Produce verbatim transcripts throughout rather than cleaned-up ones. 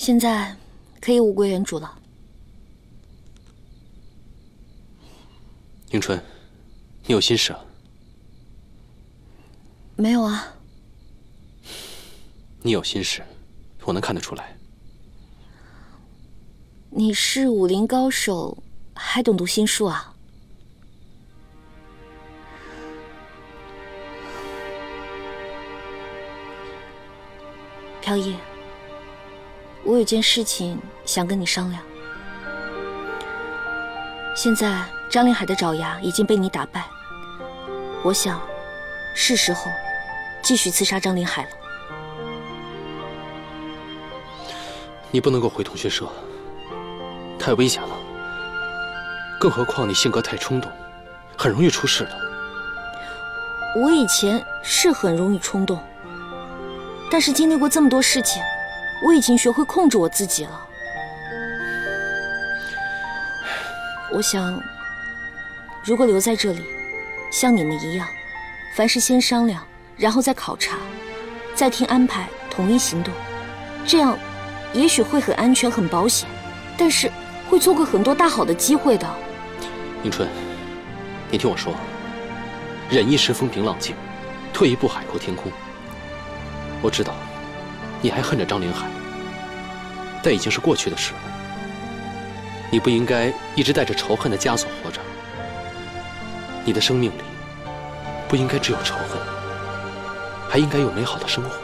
现在可以物归原主了。 迎春，你有心事啊？ 没有啊。 你有心事，我能看得出来。 你是武林高手，还懂读心术啊？飘逸，我有件事情想跟你商量。现在张凌海的爪牙已经被你打败，我想，是时候继续刺杀张凌海了。 你不能够回同学社，太危险了。更何况你性格太冲动，很容易出事的。 我以前是很容易冲动，但是经历过这么多事情，我已经学会控制我自己了。我想，如果留在这里，像你们一样，凡事先商量，然后再考察，再听安排，统一行动，这样也许会很安全、很保险，但是会错过很多大好的机会的。 迎春，你听我说，忍一时风平浪静，退一步海阔天空。我知道，你还恨着张凌海，但已经是过去的事了。你不应该一直带着仇恨的枷锁活着。你的生命里不应该只有仇恨，还应该有美好的生活。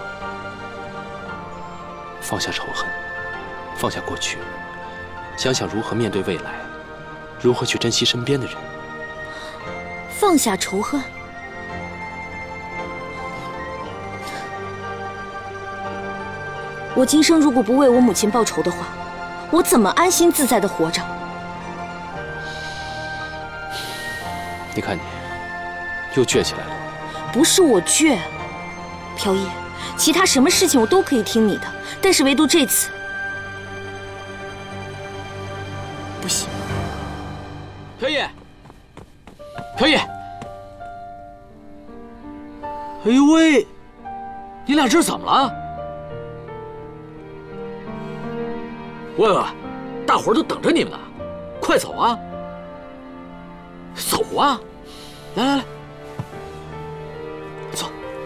放下仇恨，放下过去，想想如何面对未来，如何去珍惜身边的人。 放下仇恨？我今生如果不为我母亲报仇的话，我怎么安心自在地活着？ 你看你，又倔起来了。 不是我倔，飘逸，其他什么事情我都可以听你的，但是唯独这次不行。 飘逸，飘逸，哎呦喂，你俩这是怎么了？喂喂，大伙儿都等着你们呢，快走啊！走啊！来来来，走。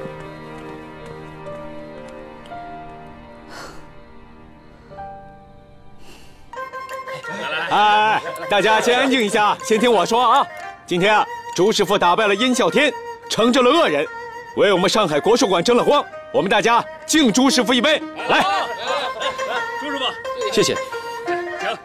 哎，大家先安静一下，先听我说啊！今天啊，朱师傅打败了殷啸天，惩治了恶人，为我们上海国术馆争了光。我们大家敬朱师傅一杯，来！ 朱师傅， 谢谢。 行。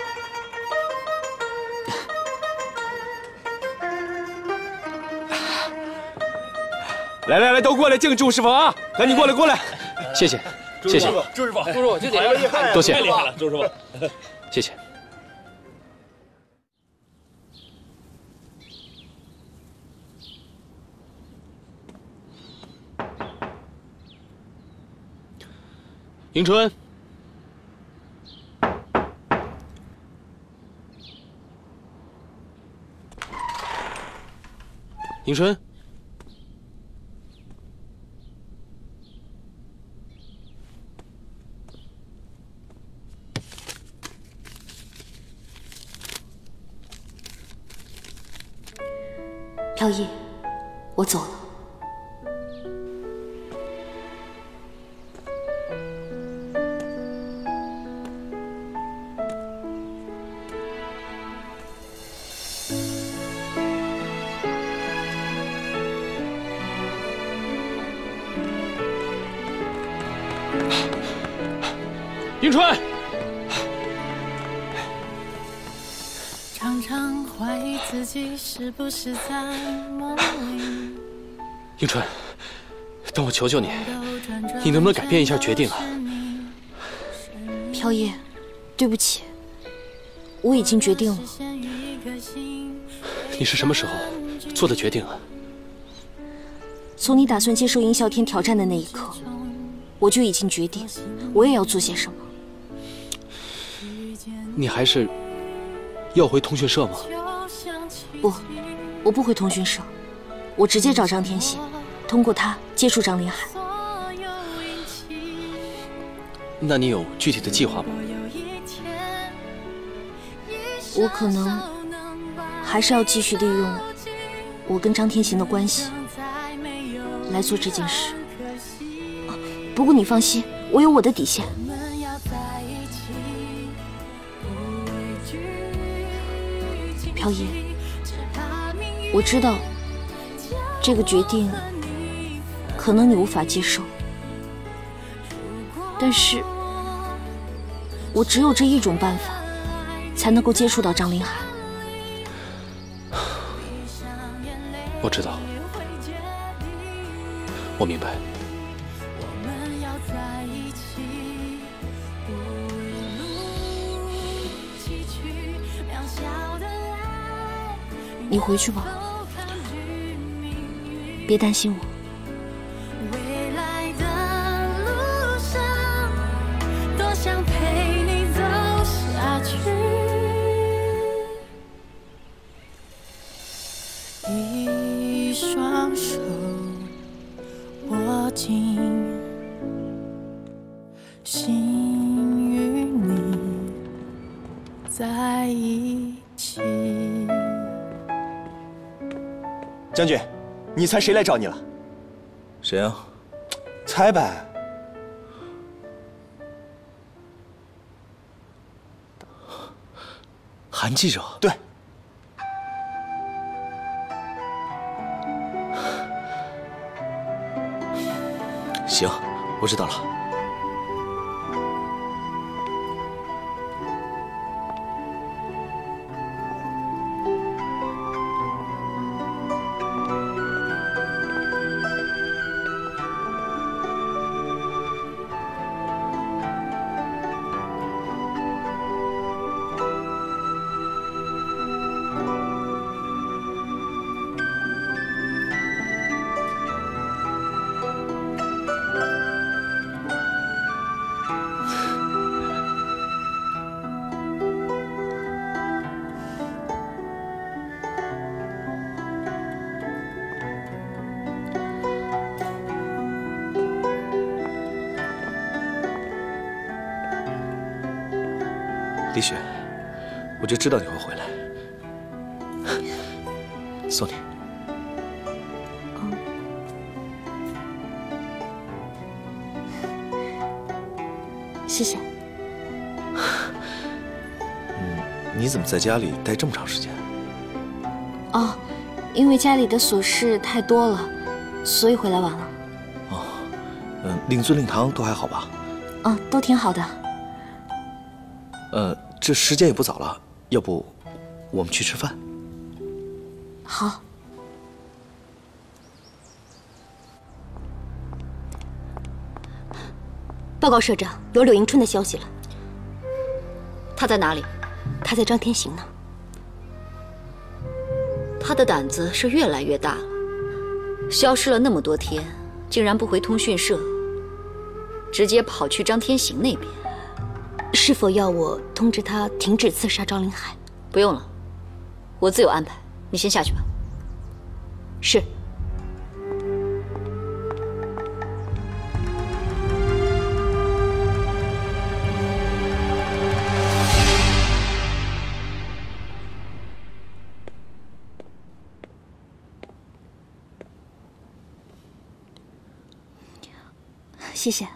来来来，都过来敬朱师傅啊！赶紧过来过来！ 谢谢，谢谢， 朱师傅，朱师傅，这得厉害， 多谢， 太厉害了，朱师傅， 谢谢。迎春，迎春， 飘逸，我走了。 迎春， 常常怀疑自己是不是在梦里。 迎春，等我求求你，你能不能改变一下决定啊？ 飘逸，对不起，我已经决定了。 你是什么时候做的决定啊？ 从你打算接受殷啸天挑战的那一刻，我就已经决定，我也要做些什么。 你还是要回通讯社吗？ 不，我不回通讯社，我直接找张天喜，通过他接触张凌海。 那你有具体的计划吗？ 我可能还是要继续利用我跟张天行的关系来做这件事。啊，不过你放心，我有我的底线。飘逸，我知道这个决定可能你无法接受，但是我只有这一种办法才能够接触到张林海。 我知道，我明白。 你回去吧，别担心我。 未来的路上，多想陪你走下去。一双手握紧，心与你在一起。 将军，你猜谁来找你了？ 谁啊？ 猜呗。 韩记者。 对。 行，我知道了。李雪，我就知道你会回来，送你。 嗯，谢谢。 嗯，你怎么在家里待这么长时间？ 哦，因为家里的琐事太多了，所以回来晚了。 哦，嗯，令尊令堂都还好吧？ 嗯，都挺好的。 呃，这时间也不早了，要不我们去吃饭？ 好。 报告社长，有柳迎春的消息了。他在哪里？他在张天行呢。他的胆子是越来越大了，消失了那么多天，竟然不回通讯社，直接跑去张天行那边。是否要我通知他停止刺杀张林海？不用了，我自有安排。你先下去吧。是。 谢谢。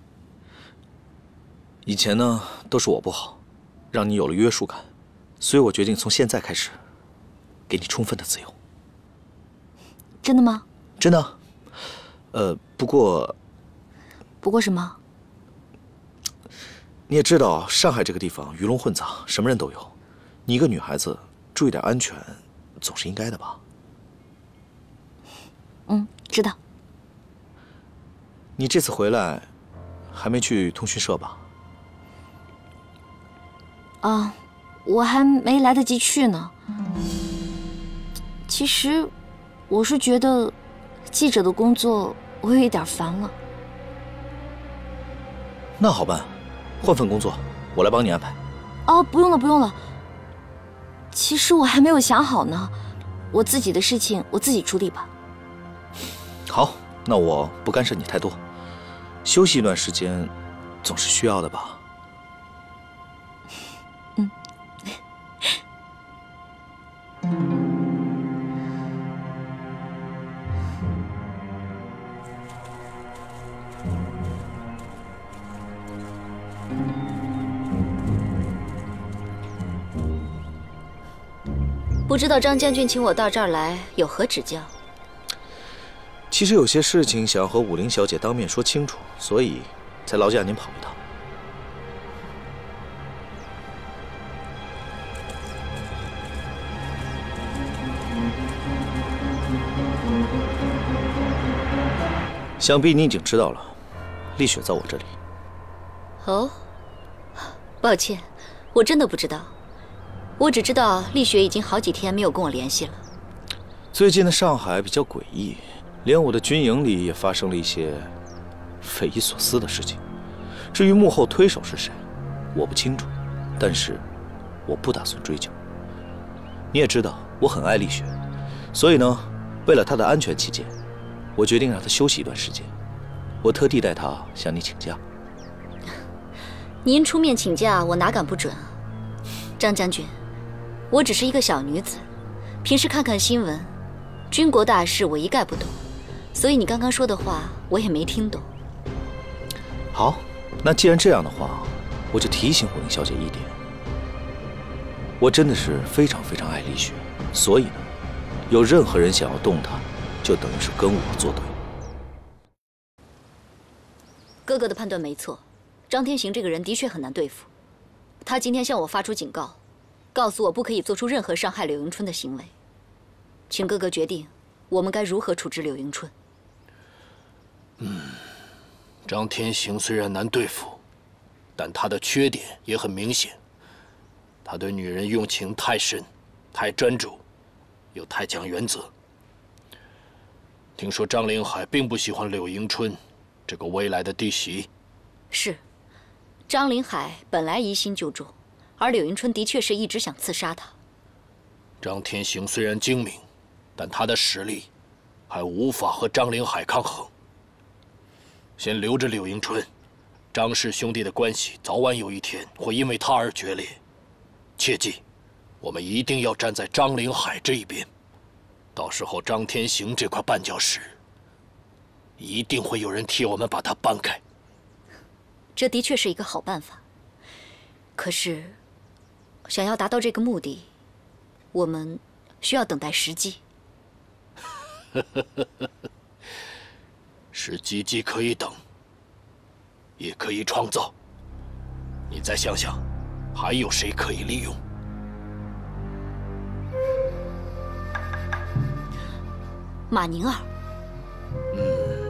以前呢，都是我不好，让你有了约束感，所以我决定从现在开始，给你充分的自由。 真的吗？ 真的。呃，不过， 不过什么？ 你也知道，上海这个地方鱼龙混杂，什么人都有。你一个女孩子，注意点安全，总是应该的吧？ 嗯，知道。 你这次回来，还没去通讯社吧？ 啊，我还没来得及去呢。其实，我是觉得记者的工作我有一点烦了。 那好办，换份工作，我来帮你安排。 哦，不用了，不用了。其实我还没有想好呢，我自己的事情我自己处理吧。 好，那我不干涉你太多，休息一段时间， 总是需要的吧？ 嗯。 不知道张将军请我到这儿来有何指教？ 其实有些事情想要和武林小姐当面说清楚，所以才劳驾您跑一趟。想必你已经知道了，丽雪在我这里。 哦，抱歉，我真的不知道。我只知道丽雪已经好几天没有跟我联系了。 最近的上海比较诡异，连我的军营里也发生了一些匪夷所思的事情。至于幕后推手是谁，我不清楚，但是我不打算追究。你也知道，我很爱丽雪，所以呢，为了她的安全起见，我决定让她休息一段时间。我特地带她向你请假。 您出面请假，我哪敢不准啊，张将军。我只是一个小女子，平时看看新闻，军国大事我一概不懂，所以你刚刚说的话我也没听懂。 好，那既然这样的话，我就提醒武林小姐一点，我真的是非常非常爱丽雪，所以呢，有任何人想要动她，就等于是跟我作对。 哥哥的判断没错，张天行这个人的确很难对付。他今天向我发出警告，告诉我不可以做出任何伤害柳迎春的行为。请哥哥决定，我们该如何处置柳迎春。 嗯，张天行虽然难对付，但他的缺点也很明显。他对女人用情太深，太专注，又太讲原则。听说张凌海并不喜欢柳迎春这个未来的弟媳。 是，张凌海本来疑心就重。而柳迎春的确是一直想刺杀他。 张天行虽然精明，但他的实力还无法和张凌海抗衡。先留着柳迎春，张氏兄弟的关系早晚有一天会因为他而决裂。切记，我们一定要站在张凌海这一边。到时候张天行这块绊脚石，一定会有人替我们把它搬开。 这的确是一个好办法。可是，想要达到这个目的，我们需要等待时机。 时机既可以等，也可以创造。你再想想，还有谁可以利用？ 马宁儿。嗯。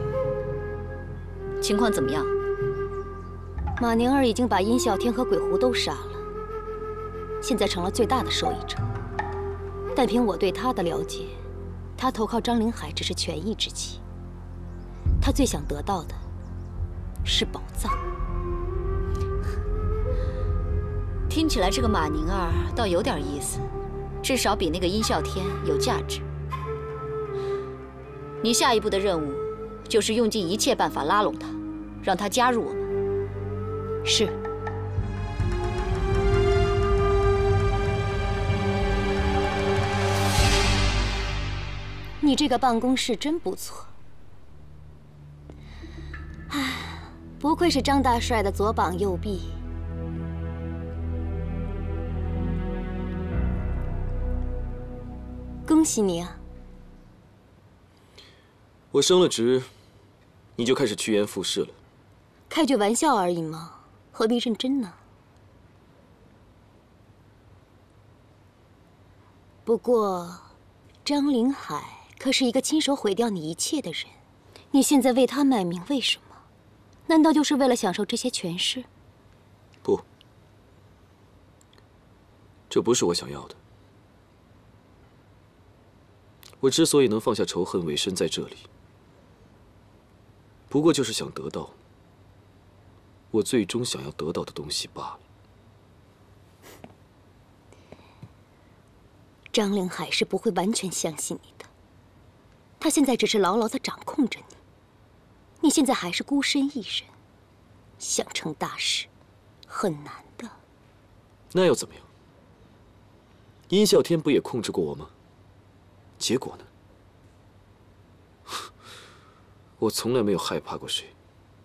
情况怎么样？ 马宁儿已经把殷啸天和鬼狐都杀了，现在成了最大的受益者。但凭我对他的了解，他投靠张凌海只是权宜之计。他最想得到的是宝藏。 听起来这个马宁儿倒有点意思，至少比那个殷啸天有价值。你下一步的任务就是用尽一切办法拉拢他，让他加入我们。 是。你这个办公室真不错。唉，不愧是张大帅的左膀右臂。恭喜你啊！ 我升了职，你就开始趋炎附势了。 开句玩笑而已嘛。何必认真呢？不过，张凌海可是一个亲手毁掉你一切的人，你现在为他卖命，为什么？难道就是为了享受这些权势？ 不，这不是我想要的。我之所以能放下仇恨，委身在这里，不过就是想得到我最终想要得到的东西罢了。 张凌海是不会完全相信你的，他现在只是牢牢地掌控着你。你现在还是孤身一人， 想成大事，很难的。 那又怎么样？殷啸天不也控制过我吗？结果呢？我从来没有害怕过谁。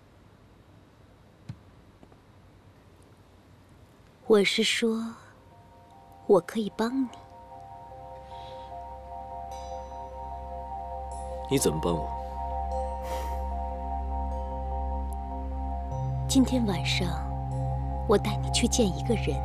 我是说，我可以帮你。 你怎么帮我？ 今天晚上，我带你去见一个人。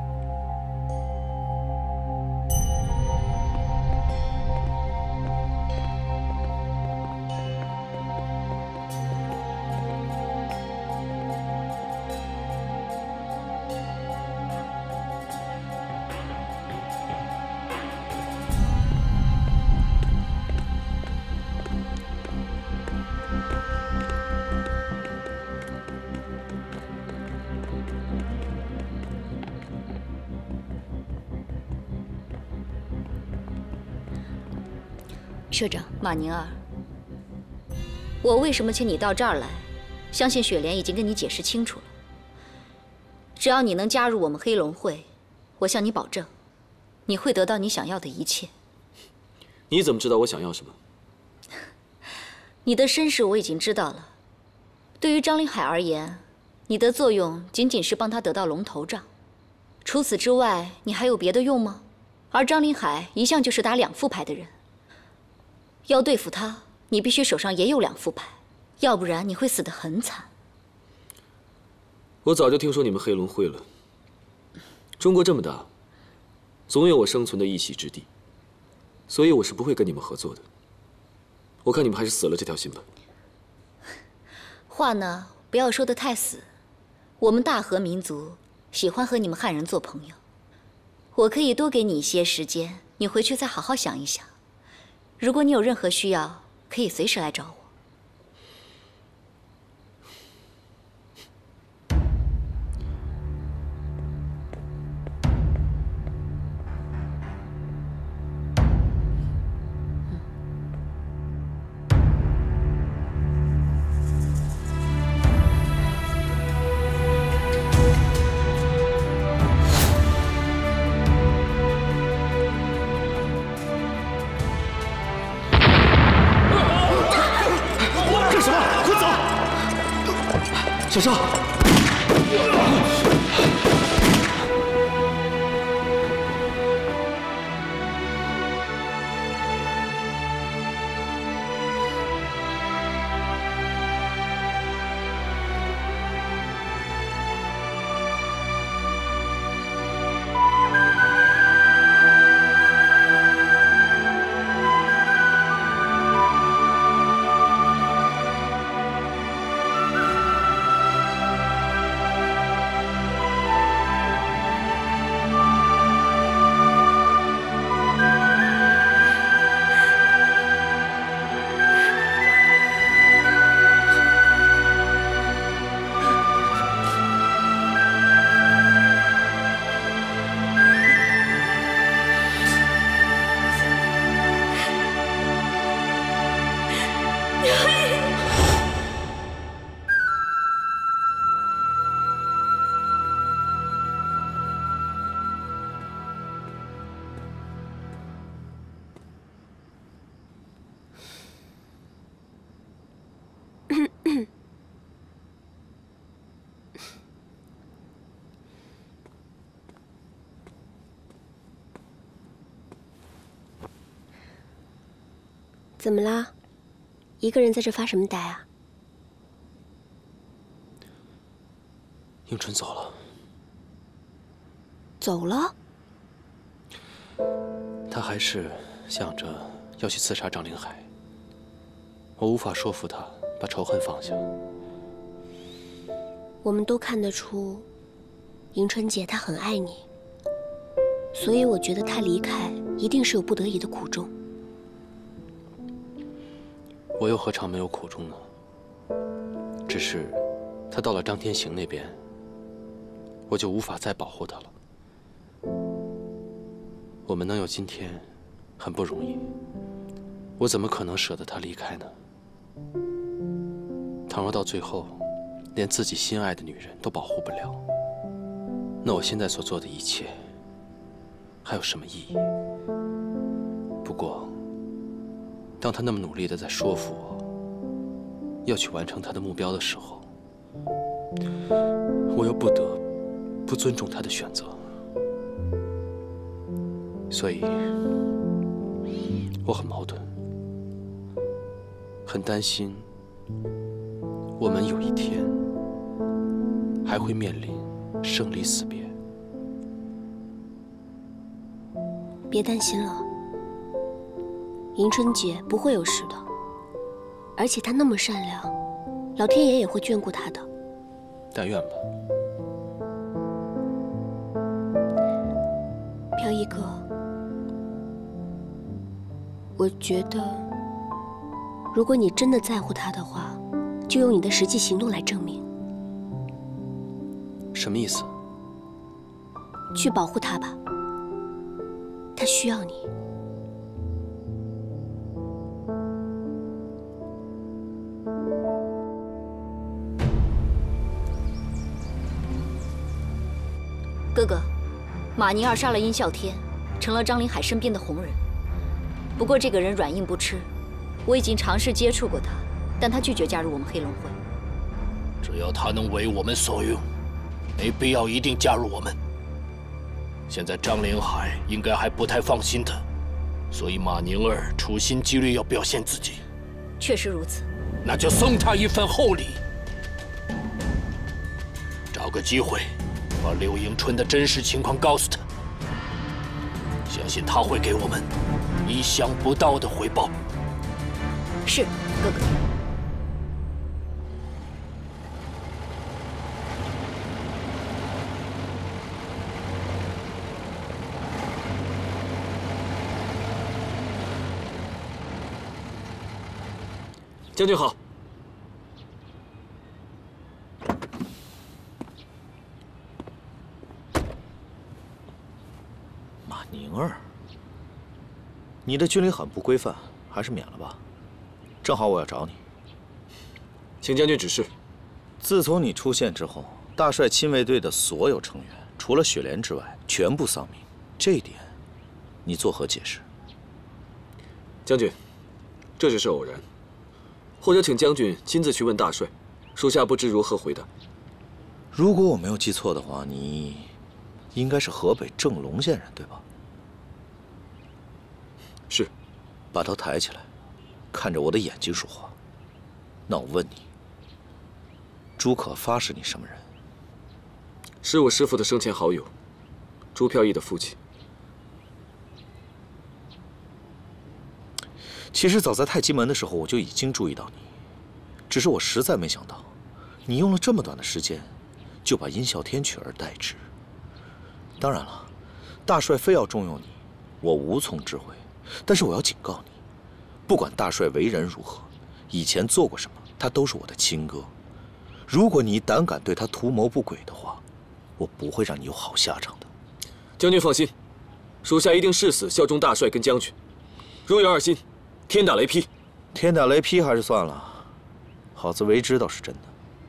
社长马宁儿，我为什么请你到这儿来？相信雪莲已经跟你解释清楚了。只要你能加入我们黑龙会，我向你保证，你会得到你想要的一切。 你怎么知道我想要什么？ 你的身世我已经知道了。对于张凌海而言，你的作用仅仅是帮他得到龙头杖，除此之外，你还有别的用吗？而张凌海一向就是打两副牌的人。要对付他，你必须手上也有两副牌，要不然你会死得很惨。 我早就听说你们黑龙会了。中国这么大，总有我生存的一席之地，所以我是不会跟你们合作的。我看你们还是死了这条心吧。 话呢，不要说得太死。我们大和民族喜欢和你们汉人做朋友，我可以多给你一些时间，你回去再好好想一想。如果你有任何需要，可以随时来找我。 小少， 怎么啦？一个人在这发什么呆啊？ 迎春走了。 走了？ 他还是想着要去刺杀张凌海。我无法说服他把仇恨放下。 我们都看得出，迎春姐她很爱你，所以我觉得她离开一定是有不得已的苦衷。 我又何尝没有苦衷呢？只是，他到了张天行那边，我就无法再保护他了。我们能有今天，很不容易。我怎么可能舍得他离开呢？倘若到最后， 连自己心爱的女人都保护不了，那我现在所做的一切还有什么意义？不过，当他那么努力的在说服我要去完成他的目标的时候，我又不得不尊重他的选择。所以，我很矛盾，很担心我们有一天还会面临生离死别。 别担心了，迎春姐不会有事的，而且她那么善良，老天爷也会眷顾她的。 但愿吧。 飘逸哥，我觉得，如果你真的在乎他的话，就用你的实际行动来证明。 什么意思？ 去保护他吧，他需要你。 哥哥，马宁儿杀了殷啸天，成了张凌海身边的红人。不过这个人软硬不吃，我已经尝试接触过他，但他拒绝加入我们黑龙会。 只要他能为我们所用，没必要一定加入我们。现在张凌海应该还不太放心他，所以马宁儿处心积虑要表现自己。 确实如此。 那就送他一份厚礼，找个机会把柳迎春的真实情况告诉他，相信他会给我们意想不到的回报。 是，哥哥。 将军好。 马宁儿，你的军礼很不规范，还是免了吧。正好我要找你， 请将军指示。 自从你出现之后，大帅亲卫队的所有成员，除了雪莲之外，全部丧命。这一点，你作何解释？ 将军，这只是偶然。或者请将军亲自去问大帅，属下不知如何回答。 如果我没有记错的话，你应该是河北正龙县人，对吧？ 是。 把头抬起来，看着我的眼睛说话。那我问你，朱可发是你什么人？ 是我师父的生前好友，朱飘逸的父亲。 其实早在太极门的时候，我就已经注意到你，只是我实在没想到，你用了这么短的时间，就把殷啸天取而代之。当然了，大帅非要重用你，我无从知会。但是我要警告你，不管大帅为人如何，以前做过什么，他都是我的亲哥。如果你胆敢对他图谋不轨的话，我不会让你有好下场的。 将军放心，属下一定誓死效忠大帅跟将军。如有二心，天打雷劈！ 天打雷劈还是算了，好自为之倒是真的。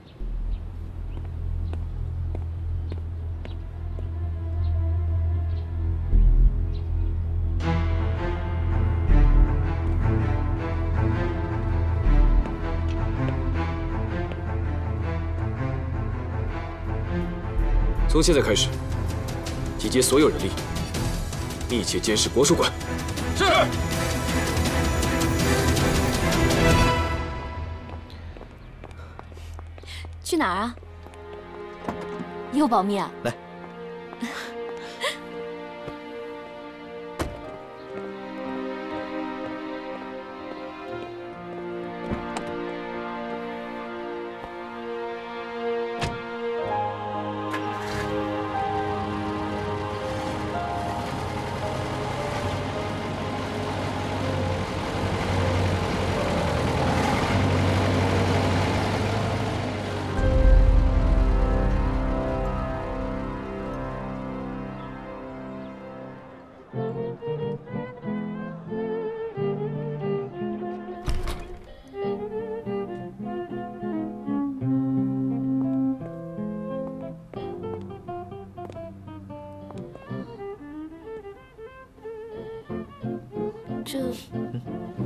从现在开始，集结所有人力，密切监视国术馆。是。 去哪儿啊？又保密啊？ 来。 这…… 嗯。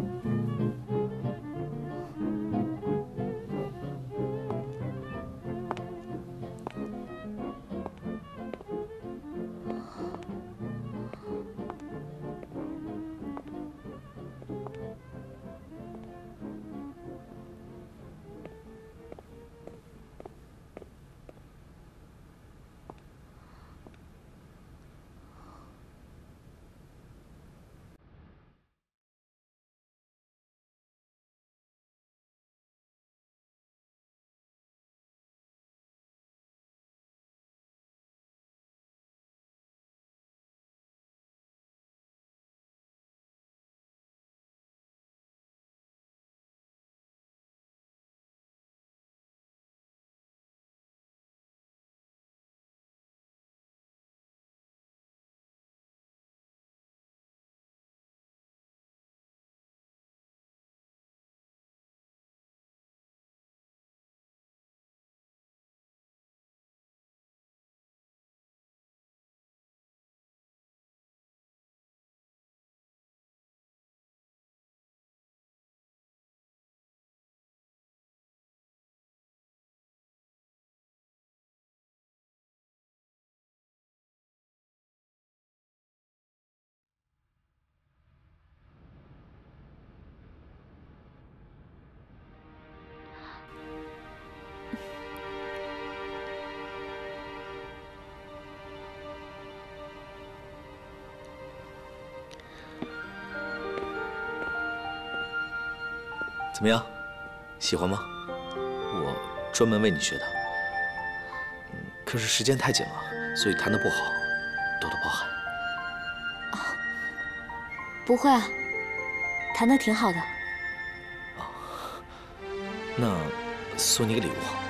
怎么样，喜欢吗？我专门为你学的。嗯，可是时间太紧了，所以弹得不好，多多包涵。 哦，不会啊，弹得挺好的。 哦，那送你个礼物好。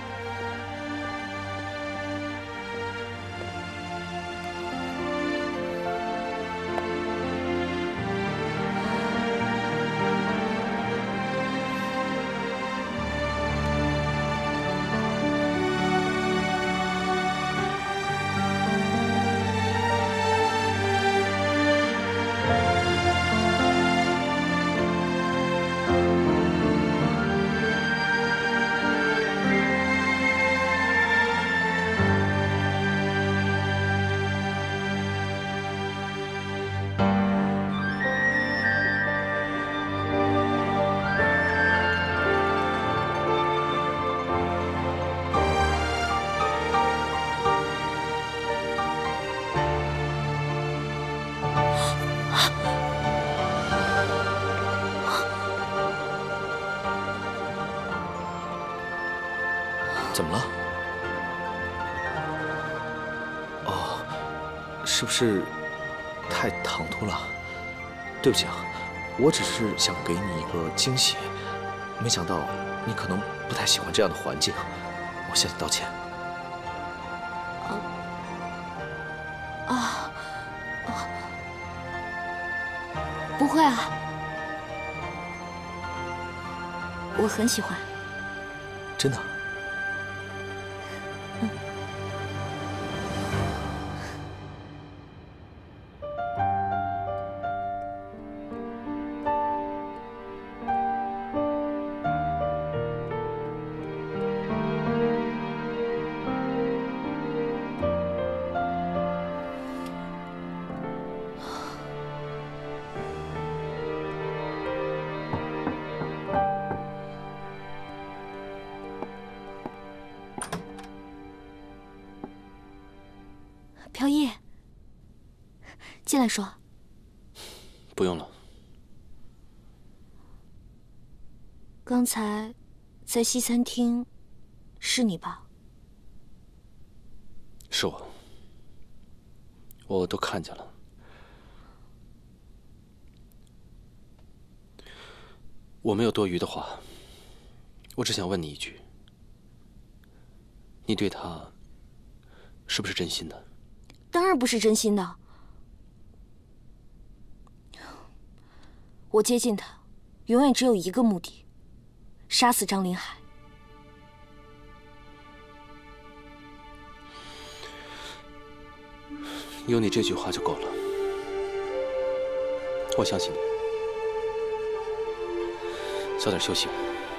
怎么了？哦，是不是太唐突了？对不起啊，我只是想给你一个惊喜，没想到你可能不太喜欢这样的环境，我向你道歉。 啊啊啊！不会啊，我很喜欢。 真的？ 飘逸，进来说。 不用了。 刚才在西餐厅，是你吧？ 是我，我都看见了。我没有多余的话，我只想问你一句：你对他是不是真心的？ 当然不是真心的。我接近他，永远只有一个目的：杀死张林海。 有你这句话就够了，我相信你。 早点休息。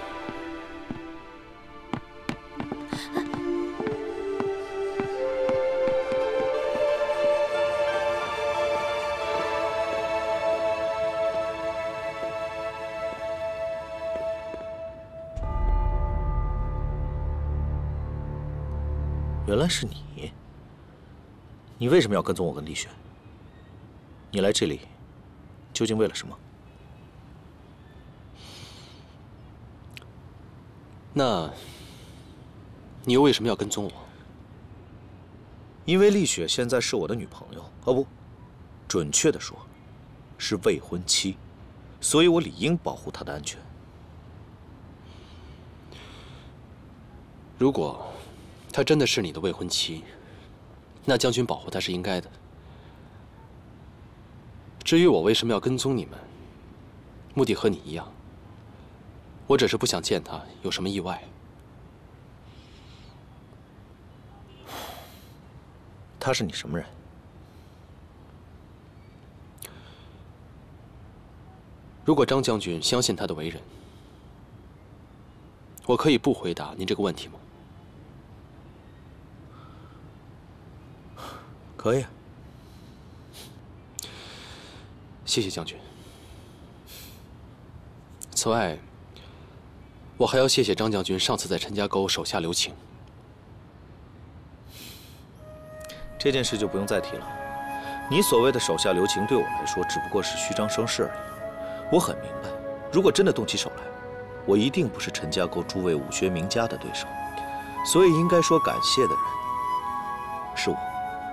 原来是你。你为什么要跟踪我跟丽雪？你来这里究竟为了什么？ 那，你又为什么要跟踪我？ 因为丽雪现在是我的女朋友，哦不，准确的说，是未婚妻，所以我理应保护她的安全。 如果她真的是你的未婚妻，那将军保护她是应该的。至于我为什么要跟踪你们，目的和你一样，我只是不想见她有什么意外。 他是你什么人？ 如果张将军相信他的为人，我可以不回答您这个问题吗？ 可以。 谢谢将军。此外，我还要谢谢张将军上次在陈家沟手下留情。 这件事就不用再提了。你所谓的手下留情，对我来说只不过是虚张声势而已。我很明白，如果真的动起手来，我一定不是陈家沟诸位武学名家的对手。所以应该说感谢的人是我。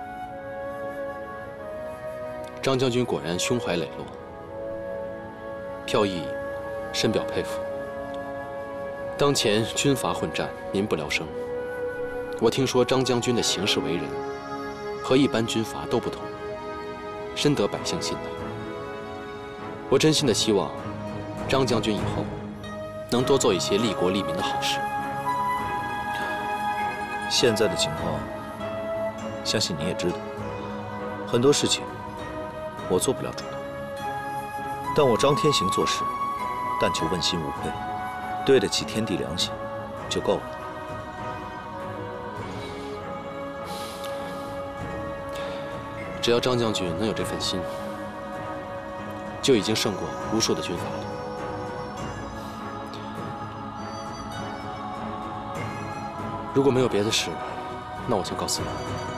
张将军果然胸怀磊落，票义深表佩服。当前军阀混战，民不聊生。我听说张将军的行事为人和一般军阀都不同，深得百姓信赖。我真心的希望张将军以后能多做一些利国利民的好事。 现在的情况，相信你也知道，很多事情我做不了主的。但我张天行做事，但求问心无愧，对得起天地良心，就够了。 只要张将军能有这份心，就已经胜过无数的军阀了。如果没有别的事，那我先告辞了。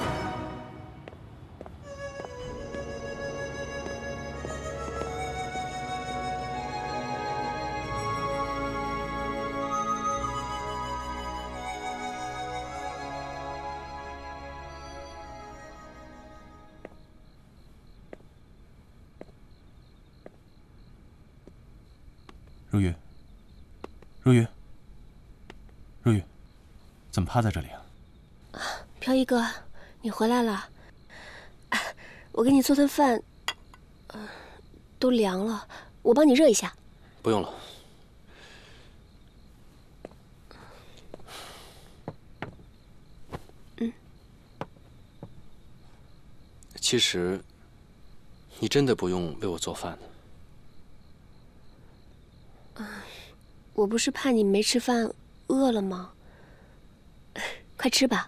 如玉，如玉，如玉，怎么趴在这里啊？ 飘逸哥，你回来了。我给你做顿饭，呃，都凉了，我帮你热一下。 不用了。 嗯。 其实，你真的不用为我做饭的。 我不是怕你没吃饭饿了吗？快吃吧。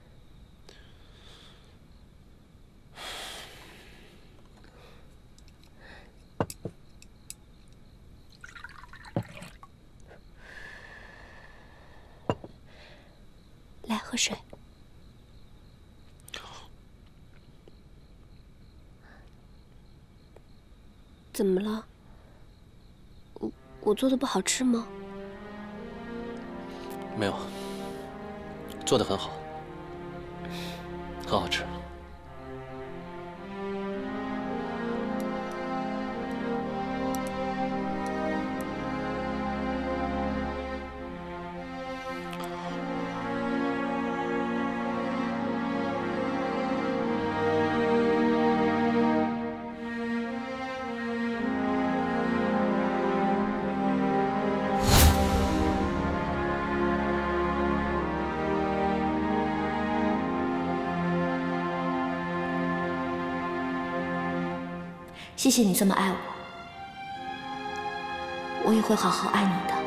来，喝水。怎么了？我我做的不好吃吗？ 没有，做得很好，很好吃。 谢谢你这么爱我。 我也会好好爱你的。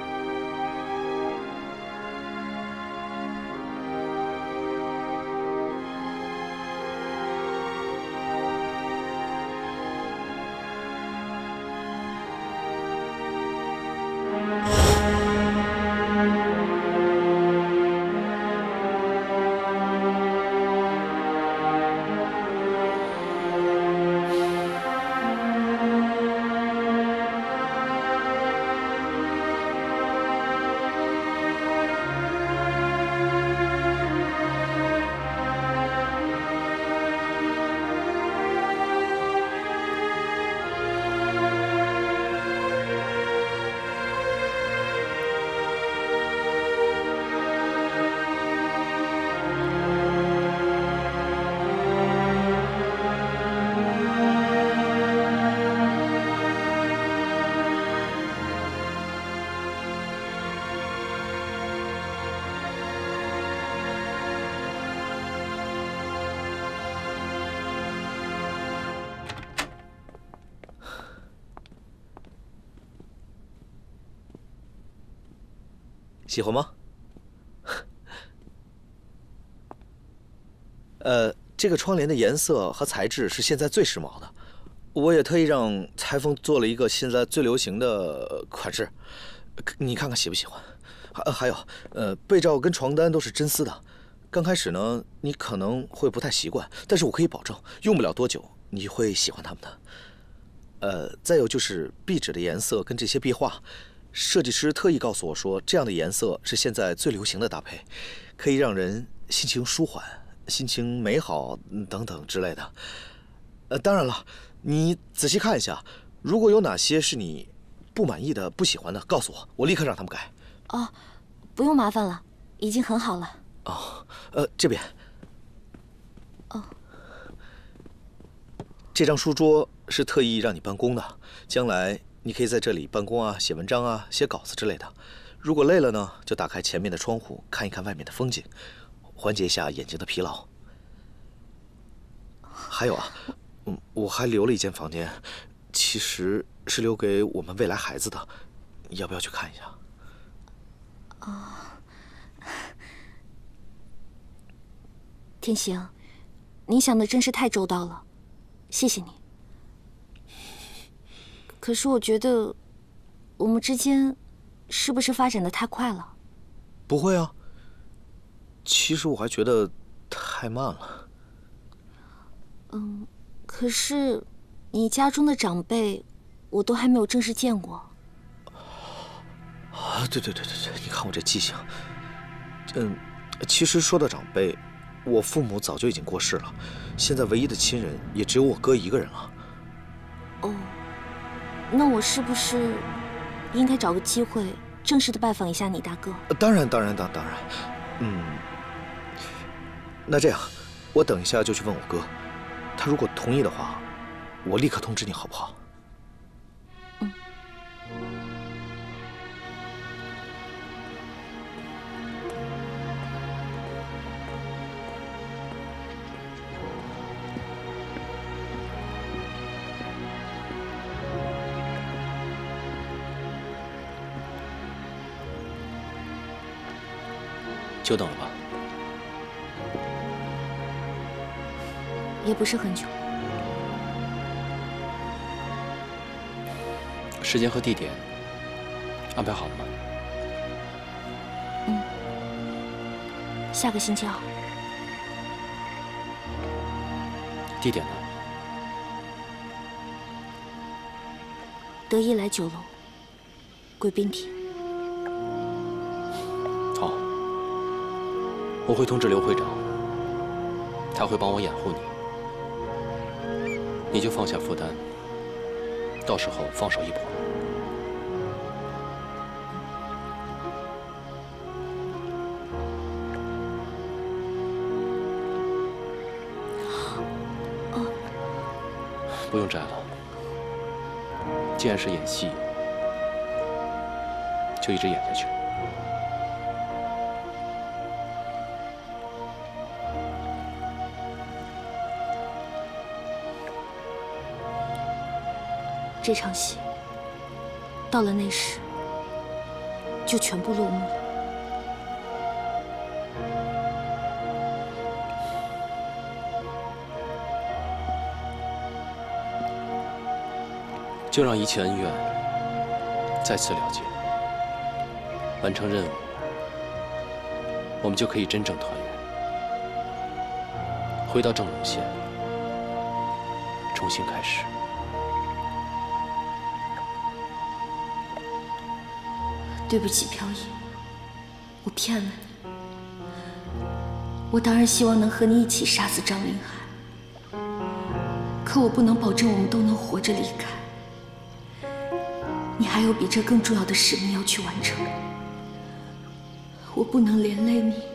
喜欢吗？呃，这个窗帘的颜色和材质是现在最时髦的，我也特意让裁缝做了一个现在最流行的款式，你看看喜不喜欢？还还有，呃，被罩跟床单都是真丝的。刚开始呢，你可能会不太习惯，但是我可以保证，用不了多久你会喜欢它们的。呃，再有就是壁纸的颜色跟这些壁画。设计师特意告诉我说，这样的颜色是现在最流行的搭配，可以让人心情舒缓、心情美好等等之类的。呃，当然了，你仔细看一下，如果有哪些是你不满意的、不喜欢的，告诉我，我立刻让他们改。 哦，不用麻烦了，已经很好了。 哦，呃，这边。 哦， 这张书桌是特意让你办公的，将来。你可以在这里办公啊，写文章啊，写稿子之类的。如果累了呢，就打开前面的窗户，看一看外面的风景，缓解一下眼睛的疲劳。还有啊，嗯，我还留了一间房间，其实是留给我们未来孩子的，要不要去看一下？ 哦，天行，你想的真是太周到了，谢谢你。可是我觉得，我们之间是不是发展的太快了？ 不会啊，其实我还觉得太慢了。 嗯，可是你家中的长辈，我都还没有正式见过。 啊，对对对对对，你看我这记性。嗯，其实说到长辈，我父母早就已经过世了，现在唯一的亲人也只有我哥一个人了。 哦。那我是不是应该找个机会正式的拜访一下你大哥？ 当然，当然，当当然，嗯。那这样，我等一下就去问我哥，他如果同意的话，我立刻通知你，好不好？ 嗯。 久等了吧？ 也不是很久。 时间和地点安排好了吗？ 嗯，下个星期二。 地点呢？ 德一来酒楼，贵宾厅。 好，我会通知刘会长，他会帮我掩护你，你就放下负担，到时候放手一搏。不用摘了，既然是演戏，就一直演下去。 这场戏到了那时，就全部落幕了。 就让一切恩怨再次了结，完成任务，我们就可以真正团圆，回到正龙县，重新开始。 对不起，飘逸，我骗了你。我当然希望能和你一起杀死张凌海，可我不能保证我们都能活着离开。你还有比这更重要的使命要去完成，我不能连累你。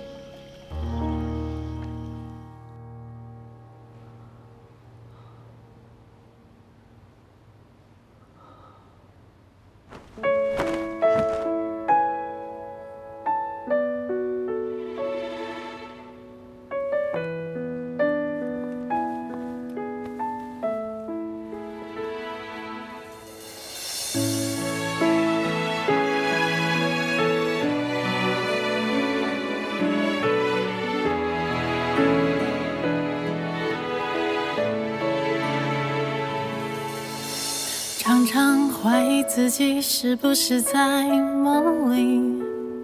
常常怀疑自己是不是在梦里，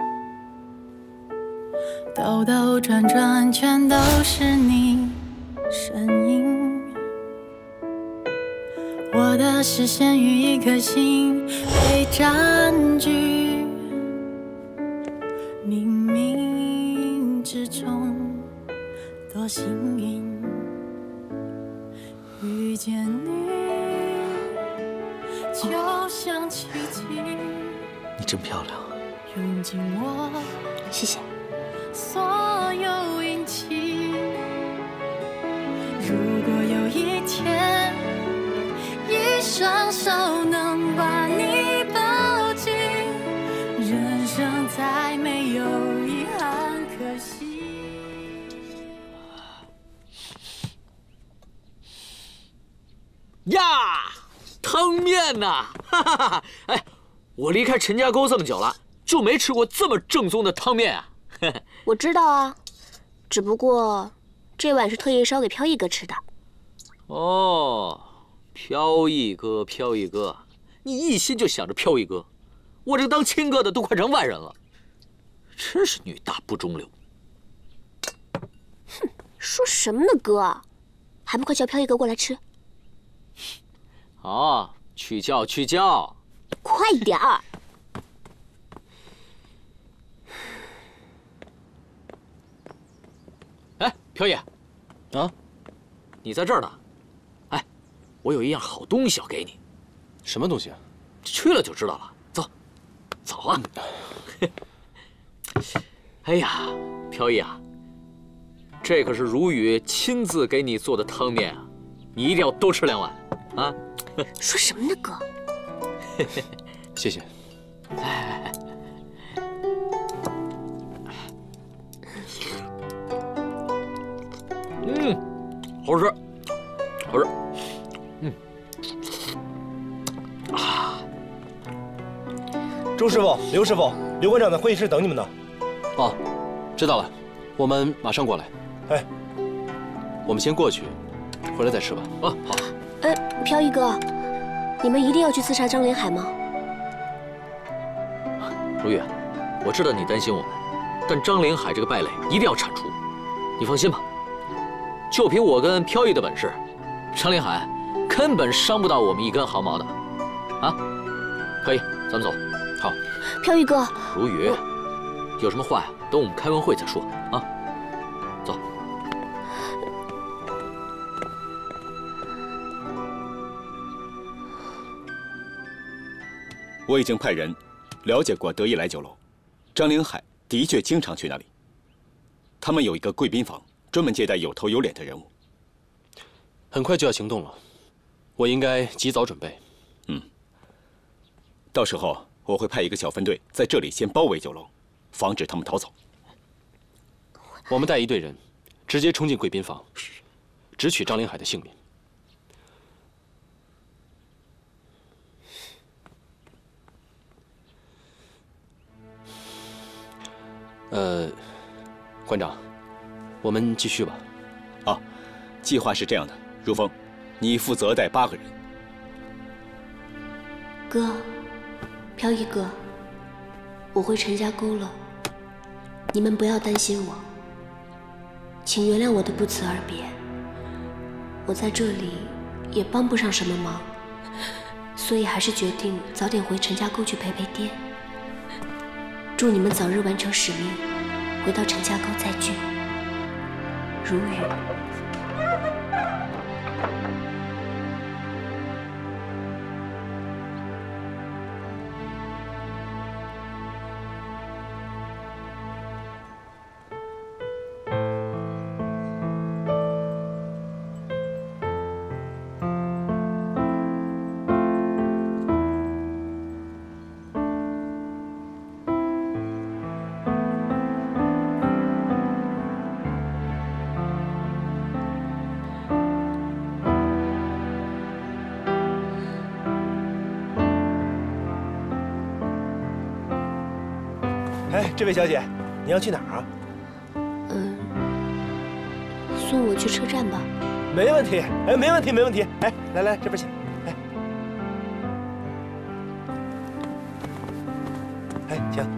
兜兜转转全都是你身影。我的视线与一颗心被占据，冥冥之中多幸运遇见你。就像奇迹， 你真漂亮， 涌进我， 谢谢。 所有阴气。如果有一天，一双手能把你抱紧，人生再没有遗憾可惜。 呀！汤面呐，哈哈哈！哎，我离开陈家沟这么久了，就没吃过这么正宗的汤面啊！ 我知道啊，只不过这碗是特意烧给飘逸哥吃的。 哦，飘逸哥，飘逸哥，你一心就想着飘逸哥，我这当亲哥的都快成外人了，真是女大不中留。 哼，说什么呢，哥？还不快叫飘逸哥过来吃？ 好，去叫去叫， 快点儿！ 哎，飘逸， 啊， 你在这儿呢？哎，我有一样好东西要给你。 什么东西啊？ 去了就知道了。走，走啊！哎呀，飘逸啊，这可是如雨亲自给你做的汤面啊，你一定要多吃两碗啊！ 说什么呢，哥？ 谢谢。 哎，嗯，好吃，好吃。嗯，啊， 周师傅、刘师傅，刘馆长在会议室等你们呢。 哦，知道了，我们马上过来。 哎， 我们先过去，回来再吃吧。 啊，好。 呃，飘逸哥，你们一定要去刺杀张连海吗？ 如玉，我知道你担心我们，但张凌海这个败类一定要铲除。你放心吧，就凭我跟飘逸的本事，张凌海根本伤不到我们一根毫毛的。啊，飘逸，咱们走。好。 飘逸哥。 如玉，有什么话呀？等我们开完会再说啊。走。 我已经派人了解过德意来酒楼，张凌海的确经常去那里。他们有一个贵宾房，专门接待有头有脸的人物。 很快就要行动了，我应该及早准备。 嗯，到时候我会派一个小分队在这里先包围酒楼，防止他们逃走。 我们带一队人，直接冲进贵宾房，只取张凌海的性命。 呃，馆长，我们继续吧。 啊，计划是这样的，如风，你负责带八个人。 哥，飘逸哥，我回陈家沟了，你们不要担心我，请原谅我的不辞而别。我在这里也帮不上什么忙，所以还是决定早点回陈家沟去陪陪爹。祝你们早日完成使命，回到陈家沟再聚。如雨。 哎，这位小姐，你要去哪儿啊？ 嗯，送我去车站吧。 没问题，哎，没问题，没问题。哎，来来，这边请。哎，哎，请。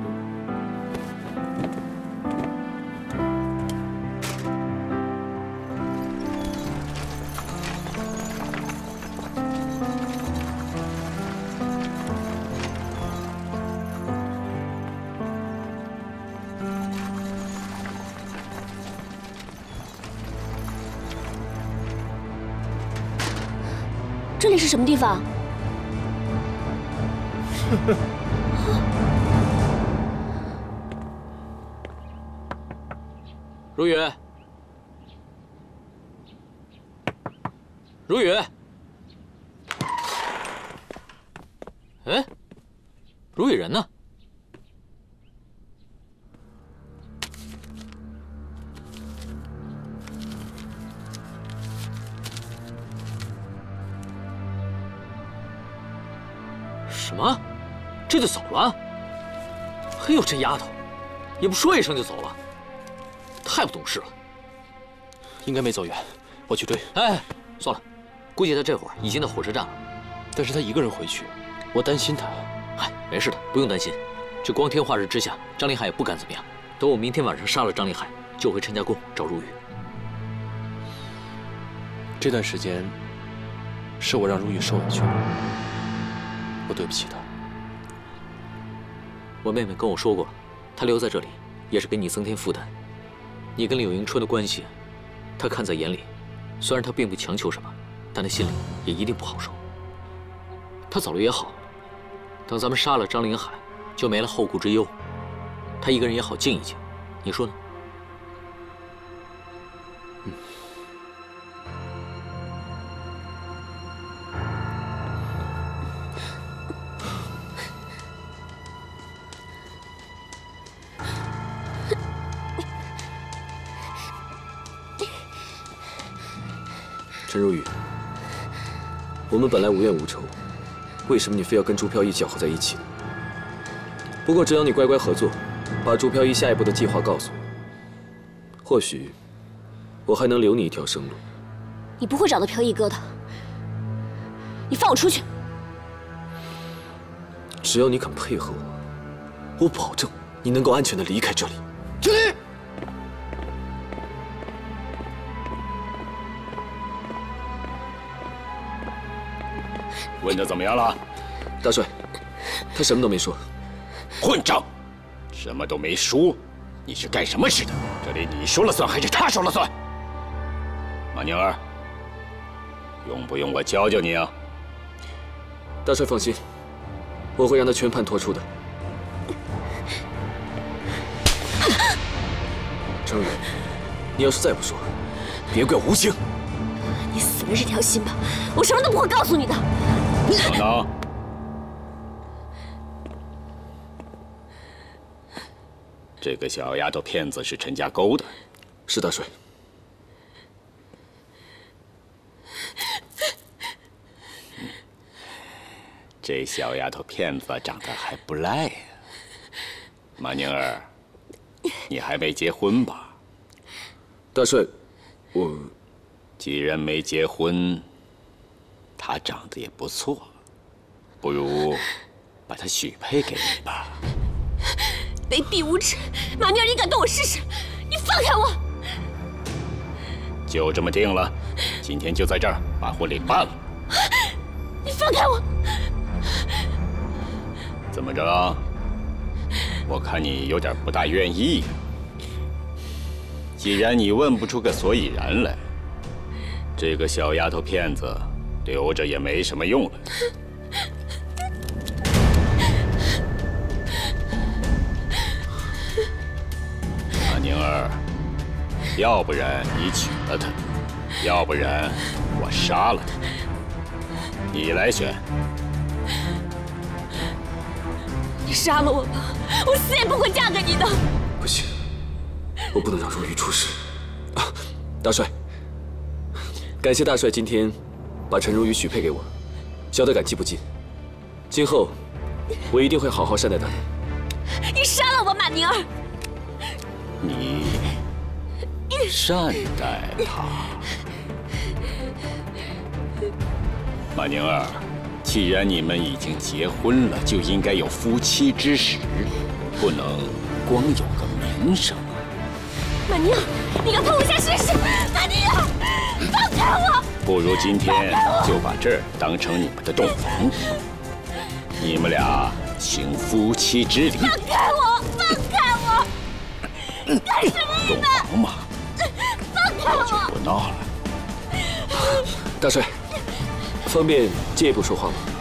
这里是什么地方？ 如雨，如雨，哎，如雨人呢？什么？这就走了？哎呦，这丫头，也不说一声就走了，太不懂事了。 应该没走远，我去追。 哎，算了，估计他这会儿已经在火车站了。 但是他一个人回去，我担心他。 嗨，没事的，不用担心。这光天化日之下，张林海也不敢怎么样。等我明天晚上杀了张林海，就回陈家沟找如雨。 这段时间，是我让如雨受委屈了。我对不起她。 我妹妹跟我说过，她留在这里也是给你增添负担。你跟柳迎春的关系，她看在眼里。虽然她并不强求什么，但她心里也一定不好受。她走了也好，等咱们杀了张林海，就没了后顾之忧。她一个人也好静一静，你说呢？嗯。 陈如雨，我们本来无怨无仇，为什么你非要跟朱飘逸搅和在一起呢？不过只要你乖乖合作，把朱飘逸下一步的计划告诉我，或许我还能留你一条生路。 你不会找到飘逸哥的，你放我出去！ 只要你肯配合我，我保证你能够安全的离开这里。 起立！ 问的怎么样了？ 大帅，他什么都没说。 混账！什么都没说，你是干什么吃的？这里你说了算还是他说了算？马宁儿，用不用我教教你啊？ 大帅放心，我会让他全盘托出的。程如雨，你要是再不说，别怪无情。 你死了这条心吧，我什么都不会告诉你的。 等等，这个小丫头片子是陈家沟的。 是大帅。 这小丫头片子长得还不赖呀，马宁儿， 你还没结婚吧？ 大帅，我既然没结婚，她长得也不错，不如把她许配给你吧。 卑鄙无耻！马尼尔，你敢动我试试？你放开我！ 就这么定了，今天就在这儿把婚礼办了。 你放开我！ 怎么着？我看你有点不大愿意。既然你问不出个所以然来，这个小丫头片子留着也没什么用了。马宁儿，要不然你娶了她，要不然我杀了她，你来选。 你杀了我吧，我死也不会嫁给你的。 不行，我不能让若愚出事。啊，大帅，感谢大帅今天把陈如雨许配给我，小的感激不尽。今后我一定会好好善待她的。 你杀了我，马宁儿！ 你善待她，马宁儿。既然你们已经结婚了，就应该有夫妻之实，不能光有个名声啊！ 马宁儿，你要碰我下试试！马宁儿，放开我！ 不如今天就把这儿当成你们的洞房，你们俩行夫妻之礼。 放开我！放开我！干什么洞房嘛， 放开我！ 就不闹了。 大帅，方便进一步说话吗？